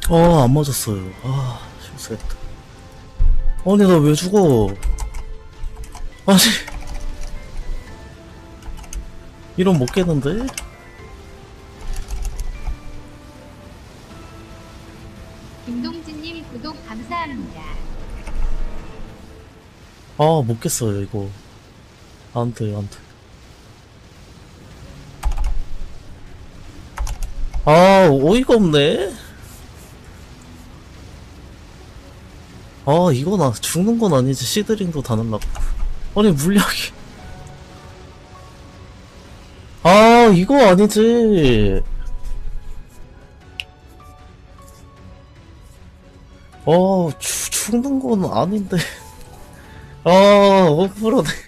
안 맞았어요. 실수했다. 아니, 나 왜 죽어? 아니, 이런 못 깨는데? 김동진님 구독 감사합니다. 못 깼어요, 이거. 안 돼, 안 돼. 어이가 없네? 이건 죽는 건 아니지. 시드링도 다 날라고. 아니, 물약이. 이거 아니지. 죽는 건 아닌데. 억울하네.